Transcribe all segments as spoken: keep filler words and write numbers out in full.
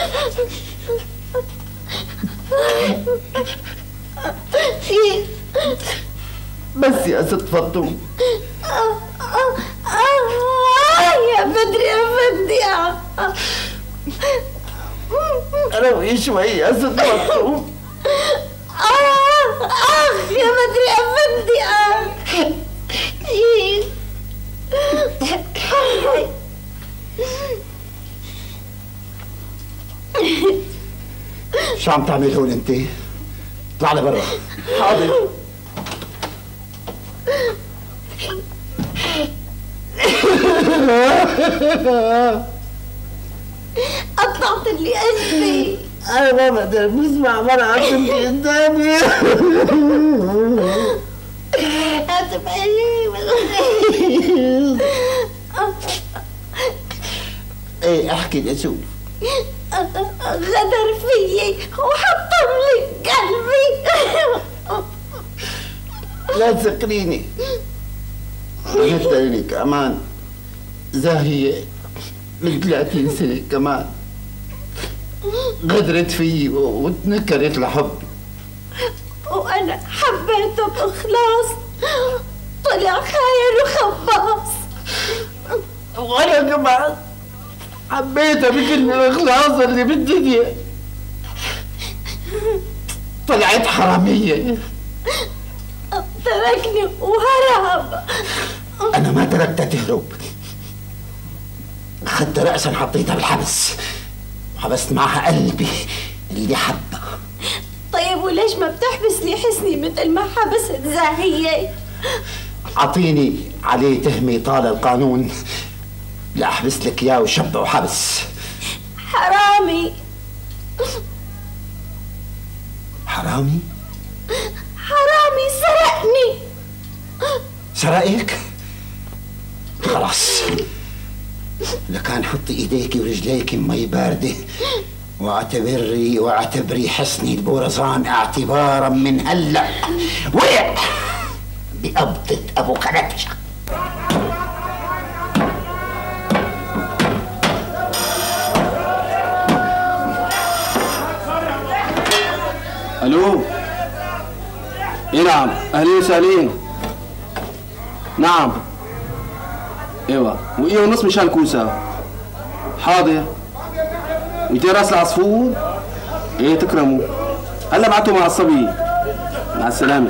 بس يا ست فطوم. يا بدري يا بدري. روي شوي يا ست فطوم. اخ يا بدري يا بدري. شو عم تعمل هون انت؟ اطلع لبرا. حاضر. قطعت لي قلبي. انا ما بقدر بسمع مرة عم تمشي قدامي. ايه احكي لاشوف. غدر فيي وحطم لي قلبي. لا تسكريني. عملت عيني كمان زاهية من ثلاثين سنة كمان. غدرت فيي وتنكرت لحبي. وانا حبيته باخلاص، طلع خاين وخباص. وانا كمان حبيتها بكل الاخلاص اللي بالدنيا. طلعت حرامية. تركني وهرب. انا ما تركتها تهرب، اخذت رأسا حطيتها بالحبس وحبست معها قلبي اللي حبها. طيب وليش ما بتحبسني حسني مثل ما حبست زاهية؟ اعطيني عليه تهمة طال القانون لأحبس لك اياه وشبه وحبس. حرامي. حرامي؟ حرامي سرقني. سرقك؟ خلاص، لكان حطي ايديك ورجليك بمي باردة واعتبري واعتبري حسني البورزان اعتبارا من هلا وقع بقبضة ابو كلبشة. الو. اي نعم، اهلين وسهلين. نعم ايوه، وايه ونص مشان كوسه. حاضر. مئتين راس العصفور. ايه تكرموا. هلا بعتوا مع الصبي. مع السلامه.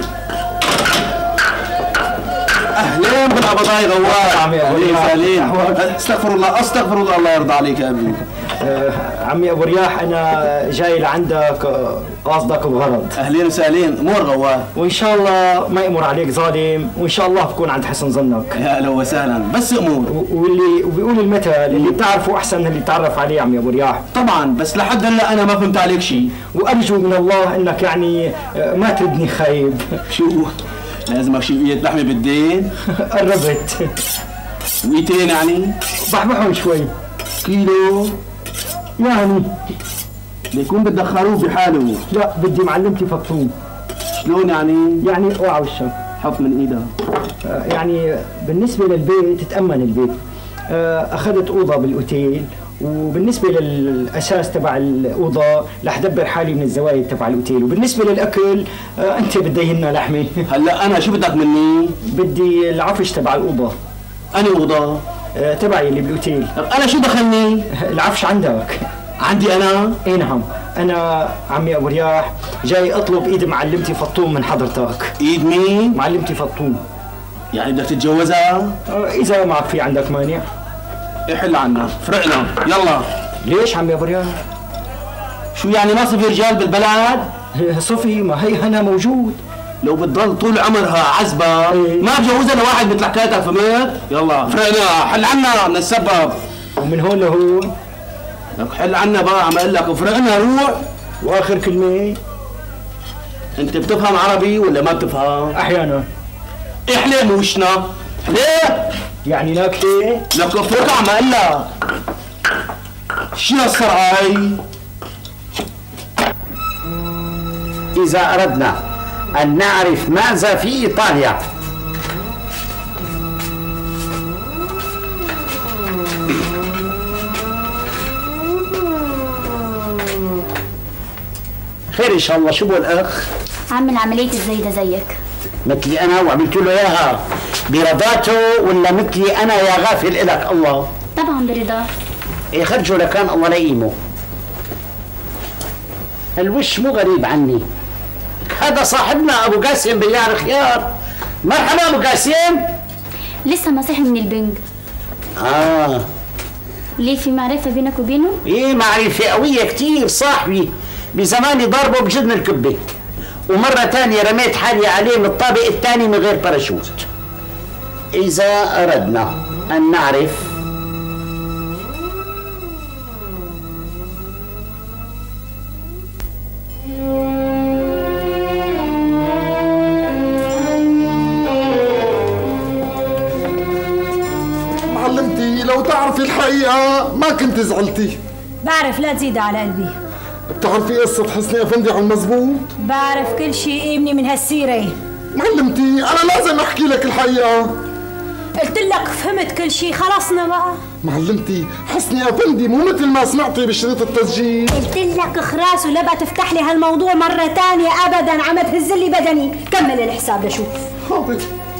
اهلين بالقبضاي غوار. اهلين وسهلين. استغفر الله استغفر الله، الله يرضى عليك يا ابني. عمي ابو رياح، انا جاي لعندك قاصدك بغرض. اهلين وسهلين. مور غواه. وان شاء الله ما يأمر عليك ظالم، وان شاء الله بكون عند حسن ظنك. يا اهلا وسهلا، بس امور. واللي وبيقول المثل اللي بتعرفه احسن من اللي بتعرف عليه عمي ابو رياح. طبعا، بس لحد هلا انا ما فهمت عليك شيء، وارجو من الله انك يعني ما تردني خايب. شو لازمك شوية لحمة بالدين؟ قربت. وقيتين يعني؟ بحبحهم شوي. كيلو؟ يعني ليكون بدك خروف بحاله. لا، بدي معلمتي فطوم. شلون يعني؟ يعني اوعى وشك. حط من ايدها. آه يعني بالنسبة للبيت تتأمن البيت. آه اخذت اوضة بالاوتيل، وبالنسبة للأساس تبع الأوضة رح دبر حالي من الزوايد تبع الأوتيل، وبالنسبة للأكل آه أنت بديهن لحمة. هلا أنا شو بدك مني؟ بدي العفش تبع الأوضة. أني أوضة؟ آه تبعي اللي بالأوتيل. أنا شو دخلني؟ العفش عندك. عندي أنا؟ إيه نعم، أنا عمي أبو رياح جاي أطلب إيد معلمتي فطوم من حضرتك. إيد مين؟ معلمتي فطوم. يعني بدك تتجوزها؟ آه إذا ما في عندك مانع. احل عنا، فرقنا، يلا. ليش عمي ابو رياح؟ شو يعني ما صفي رجال بالبلد؟ صفي، ما هي انا موجود. لو بتضل طول عمرها عزبة ايه؟ ما بجوزها لواحد مثل حكايتك، فهمت؟ يلا فرقنا، حل عنا نتسبب. ومن هون لهون؟ لك حل عنا بقى، عم اقول لك فرقنا روح. واخر كلمة، انت بتفهم عربي ولا ما بتفهم؟ احيانا. احلم وشنا. ليه؟ يعني ناكله؟ لك افرق عم اقول لك. شو السرعة؟ إذا أردنا أن نعرف ماذا في إيطاليا خير ان شاء الله. شو بقول الاخ؟ عامل عملية الزايدة زيك مثلي انا وعملت له اياها برضاته ولا مثلي انا يا غافل الك الله؟ طبعا برضاه. ايه خرجوا لكان الله لا يقيمه. الوش مو غريب عني. هذا صاحبنا ابو قاسم بياع خيار. مرحبا ابو قاسم. لسه ما صحي من البنج. اه ليه في معرفة بينك وبينه؟ ايه معرفة قوية كتير. صاحبي بزماني ضربه بجدن الكبة، ومرة تانية رميت حالي عليه من الطابق الثاني من غير باراشوت. إذا أردنا أن نعرف معلمتي لو تعرفي الحقيقة ما كنت زعلتي. بعرف، لا تزيد على قلبي. بتعرفي قصة حسني أفندي على المزبوط؟ بعرف كل شيء ابني من هالسيرة. معلمتي أنا لازم أحكي لك الحقيقة. قلت لك فهمت كل شيء، خلصنا بقى. معلمتي حسني أفندي مو مثل ما سمعتي بشريط التسجيل. قلت لك خراس ولا بقى تفتح لي هالموضوع مرة تانية أبدا، عم تهز لي بدني. كمل الحساب لشوف. حاضر.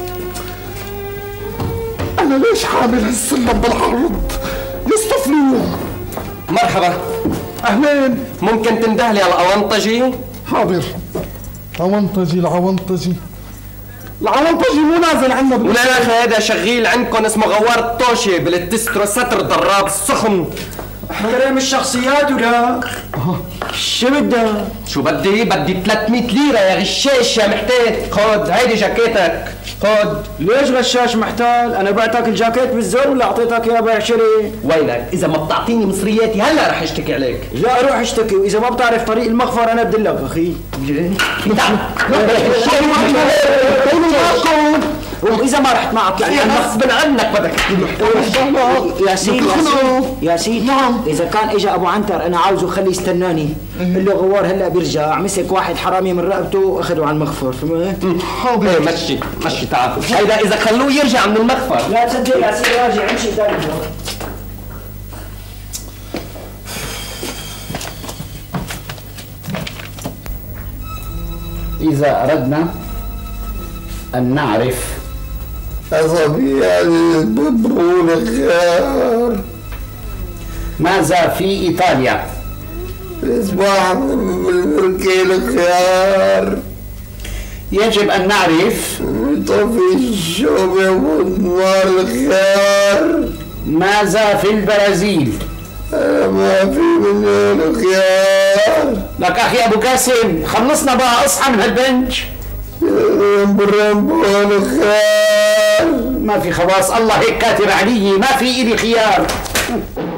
أنا ليش حامل هالسلم بالعرض؟ يصطفلوا. مرحبا. أهلين. ممكن تندهلي على الأونطجي؟ حاضر. عونطجي العونطجي العونطجي مو نازل عنا. ولا يا أخي هذا شغيل عندكم اسمه غوار الطوشة بالتسترو ستر ضراب السخن. احترم الشخصيات ولا؟ شو بدك؟ شو بدي؟ بدي ثلاثمية ليرة يا غشاش يا محتاج. خد هيدي جاكيتك. خد. ليش غشاش محتال؟ انا بعتك الجاكيت بالزر ولا اعطيتك اياه بعشرة؟ وينك؟ اذا ما بتعطيني مصرياتي هلا رح اشتكي عليك. لا روح اشتكي، واذا ما بتعرف طريق المخفر انا بدلك اخي. واذا ما رحت معك يعني غصب عنك بدك يا سيدي. يا سيدي نعم. اذا كان اجى ابو عنتر انا عاوزه خليه يستناني. قل له غوار هلا بيرجع مسك واحد حرامي من رقبته واخذه على المخفر. فهمت؟ حاضر. مشي مشي تعال. هيدا اذا خلوه يرجع من المخفر. لا تصدق يا سيدي راجع امشي ثاني. إذا أردنا أن نعرف أصبيان الببرون الخيار ماذا في إيطاليا؟ إصباح بالبركين الخيار. يجب أن نعرف طفي الشوبة والنار الخيار. ماذا في البرازيل؟ أنا ما في منين الخيار. لك أخي أبو قاسم خلصنا بقى، أصحى من هالبنج. برمبون الخيار. ما في خلاص، الله هيك كاتب علي، ما في إلي خيار.